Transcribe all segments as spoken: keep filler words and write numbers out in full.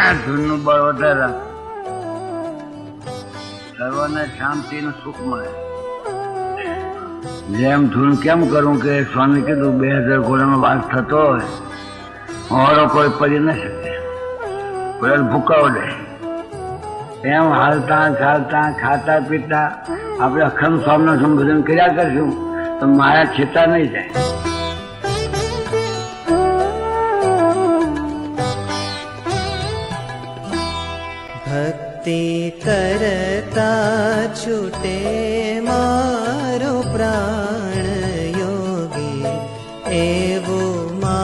ધૂનનું બળ વધારે સર્વને શાંતિ નું સુખ મળે. જેમ ધૂન કેમ કરું કે સ્વામી કીધું બે હજાર ઘોડાનો વાસ થતો હોય હોરો કોઈ પડી ન શકે, કોઈ ભૂકાવો દે. એમ હાલતા ચાલતા ખાતા પીતા આપણે અખંડ સ્વામીનું સંબોધન કર્યા કરશું તો માયા છેતા નહીં જાય. ભક્તિ કરતા છૂટે મારો પ્રાણ યોગી એવું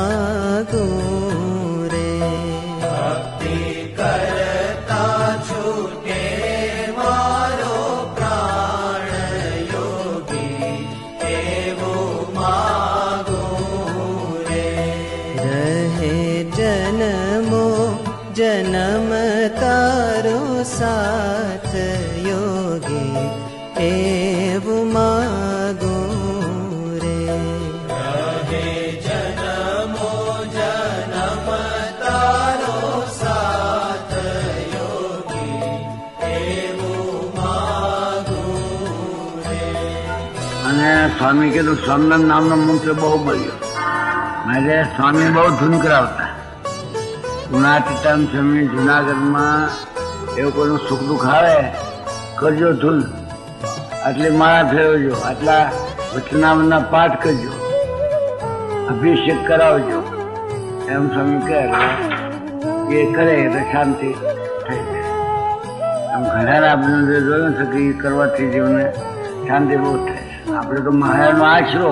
માગું રે. ભક્તિ કરતા છૂટે મારો પ્રાણ યોગી એવું માગું રે. રહે જન્મો જન્મ તારો સાથ યોગી એવું માગું રે. રહે જન્મો જન્મ તારો સાથ યોગી એવું માગું રે. અને સ્વામી કીધું સ્વામિનારાયણ નામનો મંત્ર બહુ બોલ્યો. મારે સ્વામી બહુ ધૂન કરાવતા. ઉનાતીતામ સ્વામી જુનાગઢમાં એવું કોઈનું સુખ દુઃખ આવે કરજો ધૂન, આટલી માળા ફેરવજો, આટલા વચનામના પાઠ કરજો, અભિષેક કરાવજો, એમ સ્વામી કહે એ કરે એટલે શાંતિ થઈ જાય. એમ ઘણા આપણે જોયું છે કે એ કરવાથી જીવને શાંતિ બહુ થાય છે. આપણે તો મહારાજનો આશરો.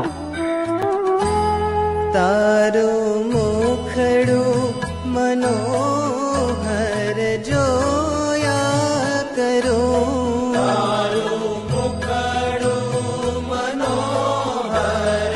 તારું મુખડું મનોહર જોયા કરું, તારું મુખડું મનોહર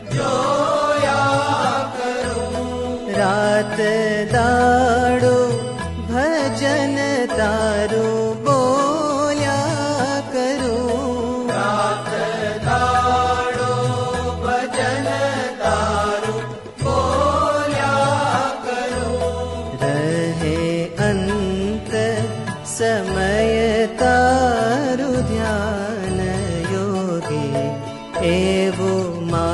જોયા કરું. રાત દાડો ભજન તારું બોલ્યા કરું, રાત દાડો ભજન તારું બોલ્યા કરું. રહે અંત સમય તારું ધ્યાન યોગી એવું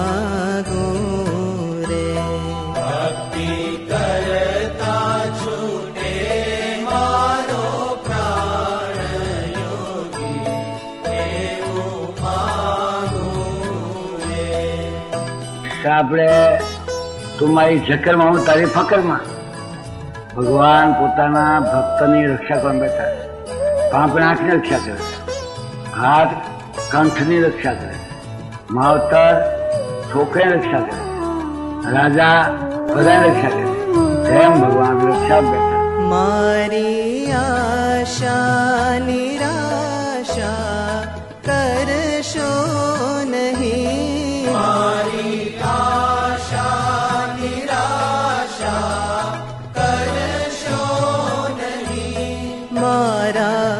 માગું રે. ભક્તિ કરતા છૂટે મારો પ્રાણ યોગી એવું માગું રે. આપણે તું મારી ઝકરમાં હું તારી ફકરમાં. ભગવાન પોતાના ભક્તની રક્ષા કરવા બેઠા. પાંપણે આંખની રક્ષા કરે છે, હાથ કંઠની રક્ષા કરે છે, માવતર છોકરીની રક્ષા કરે છે, રાજા બધાની રક્ષા કરે છે. એમ ભગવાન રક્ષા બેઠા. મારી આશા નિરાશા કરશો નહીં, મારી આશા નિરાશા કરશો નહીં. મારા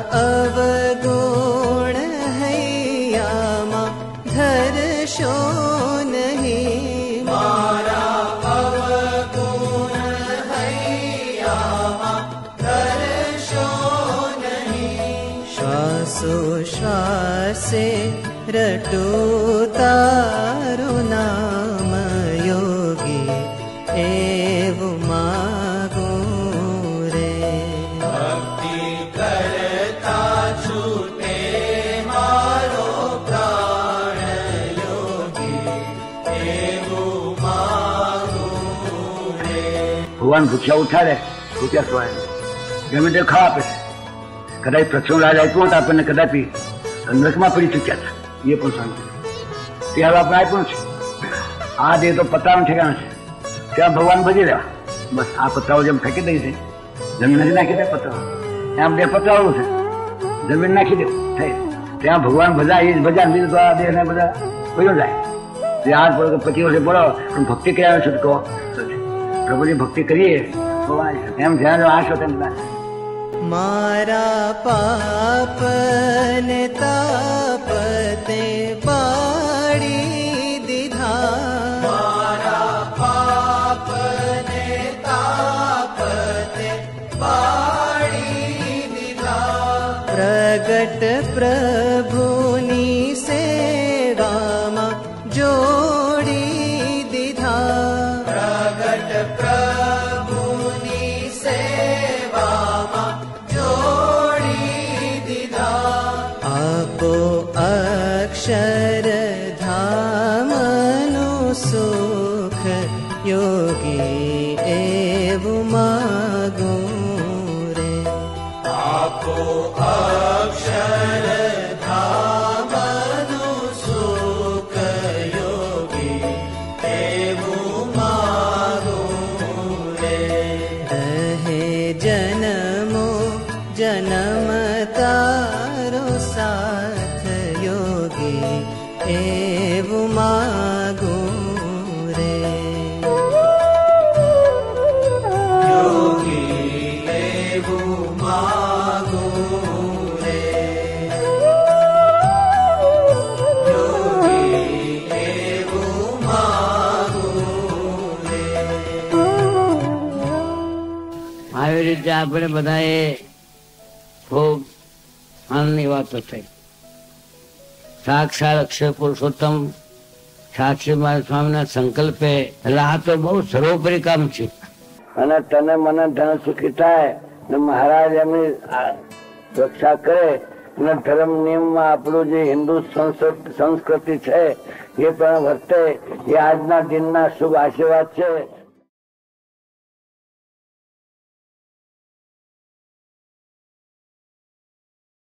અવગુણ હૈયામાં ધરશો નહીં, મારા અવગુણ હૈયામાં ધરશો નહીં. શ્વાસો શ્વાસે રટું તારું નામ યોગી એવું માગું રે. ભક્તિ કરતા છૂટે મારો પ્રાણ યોગી એવું માગું રે. ભગવાન ભૂખ્યા ઉઠાડે, ભૂખ્યા ખવાય, ગમે તે ખાવા આપે છે. કદાચ પ્રસંગ રાજ આપ્યો તો આપણને કદાપી નરકમાં પડી ચૂક્યા છે, એ પણ શાંતિ. તે હવે આપણે આપ્યું છે. આ દેહ તો પતરાનું ઠેકાણ છે, ત્યાં ભગવાન ભજી રહ્યા. બસ આ પતરાઓ જેમ ફેંકી દઈ છે, જમીન નથી નાખી દે પતરાઓ, ત્યાં બે પતરાઓ છે, જમીન નાખી દેવું થઈ. ત્યાં ભગવાન ભજા એ જ ભજા દીધું તો આ દેહ ને બધા કોઈ જાય. તે આ પચીસ વર્ષે બોલો પણ ભક્તિ કર્યા છૂટકો પ્રભુની ભક્તિ કરીએ એમ ધ્યાન આશો તેમ મારા પાપ ને તાપ તે પાડી દીધા, મારા પાપ ને તાપ તે પાડી योगी एवं मागो रे। आपो अक्षर धाम सुख योगी एवं मागो रे। रहे जन्मो जन्म तारो साथ योगी एवं मागो रे। योगी एवं मागो रे। योगी एवं मागो रे। આવી રીતે આપણે બધાએ ખૂબ આનંદની વાતો થઈ. સાક્ષાત અક્ષર પુરુષોત્તમ સાક્ષી મહારાજ સ્વામીના સંકલ્પે એટલે આ તો બહુ સર્વોપરી કામ છે અને તને મને ધન સુખી થાય ને મહારાજ એમની રક્ષા કરે અને ધર્મ નિયમમાં આપણું જે હિન્દુ સંસ્કૃતિ છે એ પણ વર્તે એ આજના દિનના શુભ આશીર્વાદ છે.